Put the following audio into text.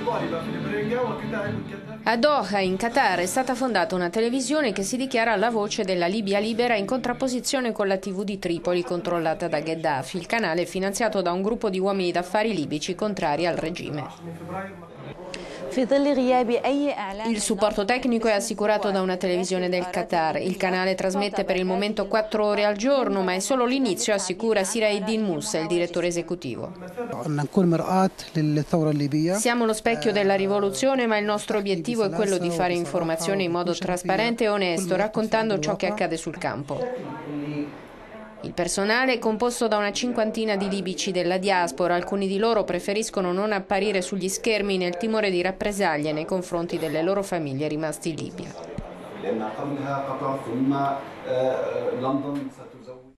A Doha, in Qatar, è stata fondata una televisione che si dichiara la voce della Libia libera in contrapposizione con la TV di Tripoli controllata da Gheddafi. Il canale è finanziato da un gruppo di uomini d'affari libici contrari al regime. Il supporto tecnico è assicurato da una televisione del Qatar. Il canale trasmette per il momento 4 ore al giorno, ma è solo l'inizio, assicura Siraeddin Moussa, il direttore esecutivo. Siamo lo specchio della rivoluzione, ma il nostro obiettivo è quello di fare informazione in modo trasparente e onesto, raccontando ciò che accade sul campo. Il personale è composto da una cinquantina di libici della diaspora. Alcuni di loro preferiscono non apparire sugli schermi nel timore di rappresaglie nei confronti delle loro famiglie rimaste in Libia.